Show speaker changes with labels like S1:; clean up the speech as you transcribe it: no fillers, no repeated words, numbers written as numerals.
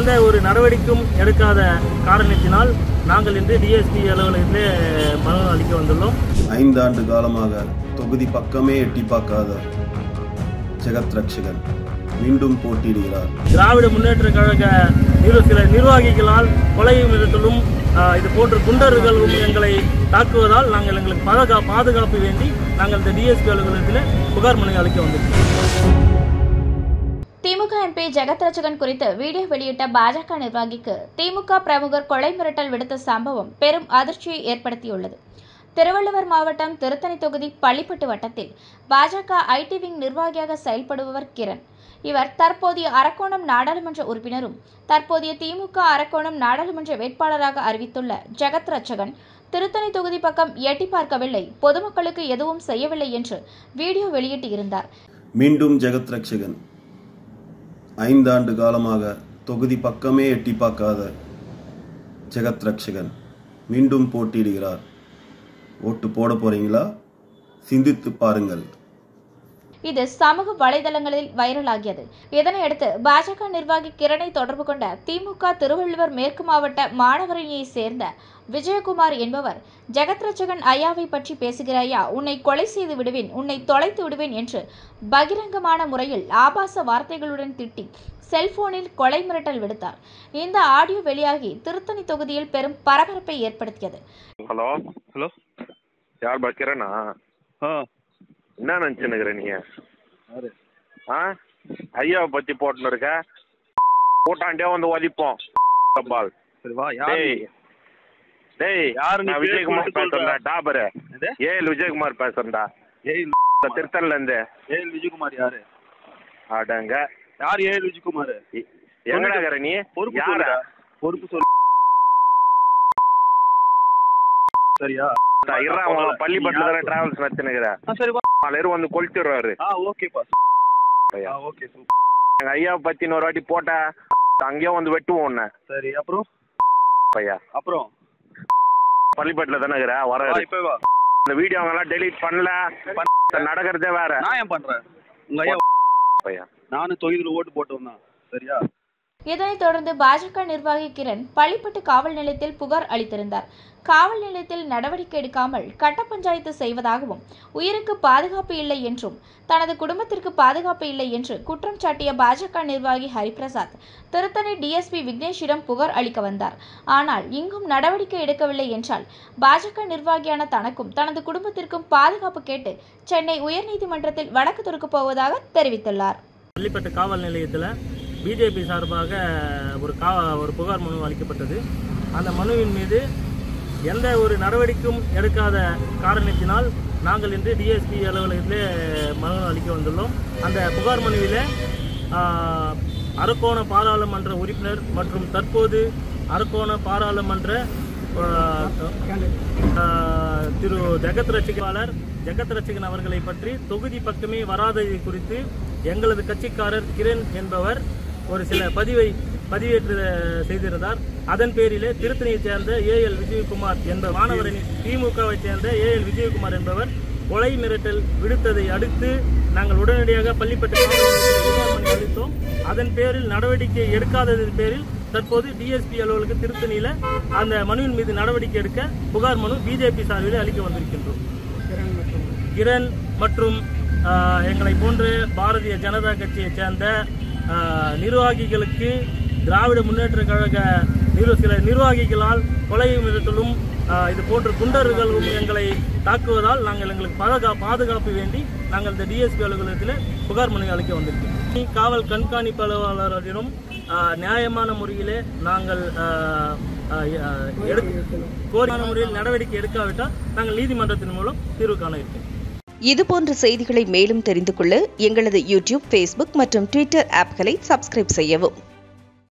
S1: எந்த ஒரு நடவடிக்கையும் எடுக்காத காரணத்தினால் நாங்கள் இன்று டிஎஸ்பி அலுவலகத்திலே மனு அளிக்க வந்துள்ளோம்.
S2: 5 ஆண்டு காலமாக தொகுதி பக்கமே எட்டி பார்க்காத ஜெகத் ரட்சகன் மீண்டும் போட்டியிடுகிறார்.
S1: திராவிட முன்னேற்ற கழக சில நிர்வாகிகளால் கொலை மிரட்டலும் இது போன்ற குண்டர்களும் எங்களை தாக்குவதால் நாங்கள் எங்களுக்கு பாதுகாப்பு வேண்டி நாங்கள் இந்த டிஎஸ்பி அலுவலகத்தில் புகார் மனு அளிக்க வந்திருக்கிறோம்.
S3: திமுக எம்பி ஜெகத் ரட்சகன் குறித்து வீடியோ வெளியிட்ட பாஜக நிர்வாகிக்கு திமுக பிரமுகர் கொலை மிரட்டல் விடுத்த சம்பவம் பெரும் அதிர்ச்சியை ஏற்படுத்தியுள்ளது. திருவள்ளுவர் மாவட்டம் திருத்தணி தொகுதி பள்ளிப்பட்டு வட்டத்தில் பாஜக ஐடி விங் நிர்வாகியாக செயல்படுபவர் கிரண். இவர் தற்போதைய அரக்கோணம் நாடாளுமன்ற உறுப்பினரும் தற்போதைய திமுக அரக்கோணம் நாடாளுமன்ற வேட்பாளராக அறிவித்துள்ள ஜெகத் ரட்சகன் திருத்தணி தொகுதி பக்கம் எட்டி பார்க்கவில்லை, பொதுமக்களுக்கு எதுவும் செய்யவில்லை என்று வீடியோ வெளியிட்டு இருந்தார்.
S2: மீண்டும் ஜெகத் ரட்சகன் 5 ஆண்டு காலமாக தொகுதி பக்கமே எட்டி பார்க்காத ஜெகத் ரட்சகன் மீண்டும் போட்டியிடுகிறார். ஓட்டு போட போறீங்களா? சிந்தித்து பாருங்கள்.
S3: இது சமூக வலைதளங்களில் வைரலாகியது. இதனையடுத்து பாஜக நிர்வாகி கிரணை தொடர்பு கொண்ட திமுக திருவள்ளுவர் மேற்கு மாவட்ட மாணவரணியை சேர்ந்த விஜயகுமார் என்பவர், ஜெகத் ரட்சகன் ஐயாவை பற்றி பேசுகிறாயா, உன்னை கொலை செய்து விடுவேன், உன்னை தொலைத்து விடுவேன் என்று பகிரங்கமான முறையில் ஆபாச வார்த்தைகளுடன் திட்டி செல்போனில் கொலை மிரட்டல் விடுத்தார். இந்த ஆடியோ வெளியாகி திருத்தணி தொகுதியில் பெரும் பரபரப்பை ஏற்படுத்தியது.
S4: ஹலோ ஹலோ, யார் கிரணா? என்ன நினச்சுன்னுக்குற நீ? ஐயாவை பற்றி போட்டுன்னு இருக்க, கூட்டாண்டே வந்து ஒதிப்போம். நான் விஜயகுமார் பேசுறேன்டா, டாபரு ஏஎல் விஜயகுமார் பேசுறேன்டா, திருத்தன்ல இருந்து.
S5: ஏஎல் விஜயகுமார் யாரு?
S4: அடங்க,
S5: யார் ஏஎல் விஜயகுமார்?
S4: எங்கடா இருக்கிற நீ? யார
S5: பொறுப்பு சொல்லு. சரியா?
S4: பள்ளிப்பட்டுல தானே டிராவல்ஸ் நடத்தினுக்கிறேன், வந்து கொளுத்திடுறாரு.
S5: ஓகேப்பா, ஓகே.
S4: எங்க ஐயாவை பத்தி இன்னொரு வாட்டி போட்டா அங்கேயே வந்து வெட்டுவோம் உன்ன.
S5: சரி, அப்புறம்
S4: பையா
S5: அப்புறம்
S4: பள்ளிப்பட்டுல தானே இருக்கிற, வர இந்த வீடியோ எல்லாம் டெலீட் பண்ணல, நடக்கிறதே வேற.
S5: நான் ஏன் பண்றேன்? உங்க ஐயா
S4: பையா
S5: நானும் தொகுதியில் ஓட்டு போட்டோம் தான். சரியா?
S3: இதனைத் தொடர்ந்து பாஜக நிர்வாகி கிரண் பள்ளிப்பட்டு காவல் நிலையத்தில் புகார் அளித்திருந்தார். காவல் நிலையத்தில் நடவடிக்கை எடுக்காமல் கட்ட பஞ்சாயத்து செய்வதாகவும், உயிருக்கு பாதுகாப்பு இல்லை என்றும், தனது குடும்பத்திற்கு பாதுகாப்பு இல்லை என்று குற்றம் சாட்டிய பாஜக நிர்வாகி ஹரிபிரசாத் திருத்தணி டிஎஸ்பி விக்னேஷிடம் புகார் அளிக்க வந்தார். ஆனால் இங்கும் நடவடிக்கை எடுக்கவில்லை என்றால் பாஜக நிர்வாகியான தனக்கும் தனது குடும்பத்திற்கும் பாதுகாப்பு கேட்டு சென்னை உயர்நீதிமன்றத்தில் வழக்கு தொடுக்கப் போவதாக தெரிவித்துள்ளார்.
S1: பள்ளிப்பட்டு காவல் நிலையத்தில் பிஜேபி சார்பாக ஒரு புகார் மனு அளிக்கப்பட்டது. அந்த மனுவின் மீது எந்த ஒரு நடவடிக்கையும் எடுக்காத காரணத்தினால் நாங்கள் இன்று டிஎஸ்பி அலுவலகத்திலே மனு அளிக்க வந்துள்ளோம். அந்த புகார் மனுவிலே அரக்கோண பாராளுமன்ற உறுப்பினர் மற்றும் தற்போது அரக்கோண பாராளுமன்ற திரு ஜெகத் ரட்சகன் அவர்களை பற்றி தொகுதி பக்கமே வராததை குறித்து எங்களது கட்சிக்காரர் கிரண் என்பவர் ஒரு சில பதிவேற்று செய்திருந்தார். அதன் பேரிலே திருத்தணியைச் சேர்ந்த ஏஎல் விஜயகுமார் என்ற மாணவரணி திமுகவை சேர்ந்த ஏஎல் விஜயகுமார் என்பவர் கொலை மிரட்டல் விடுத்ததை அடுத்து நாங்கள் உடனடியாக பள்ளிப்பட்டு புகார் அளித்தோம். அதன் பேரில் நடவடிக்கை எடுக்காததன் பேரில் தற்போது டிஎஸ்பி அலுவலக திருத்தணியில அந்த மனுவின் மீது நடவடிக்கை எடுக்க புகார் மனு பிஜேபி சார்பில் அளிக்க வந்திருக்கின்றோம். கிரண் மற்றும் எங்களை போன்ற பாரதிய ஜனதா கட்சியைச் சேர்ந்த நிர்வாகிகளுக்கு திராவிட முன்னேற்ற கழக சில நிர்வாகிகளால் கொலை மிரட்டலும் இது போன்ற குண்டர்களும் எங்களை தாக்குவதால் நாங்கள் எங்களுக்கு பாதுகாப்பு வேண்டி நாங்கள் இந்த டிஎஸ்பி அலுவலகத்தில் புகார் மனு அளிக்க வந்திருக்கோம். காவல் கண்காணிப்பாளரிடம் நியாயமான முறையிலே நாங்கள் கோரிக்கையான முறையில் நடவடிக்கை எடுக்காவிட்டால் நாங்கள் நீதிமன்றத்தின் மூலம் தீர்வு காண இருக்கோம்.
S6: இதுபோன்ற செய்திகளை மேலும் தெரிந்து கொள்ள எங்களது யூடியூப், ஃபேஸ்புக் மற்றும் ட்விட்டர் ஆப்களை சப்ஸ்கிரைப் செய்யவும்.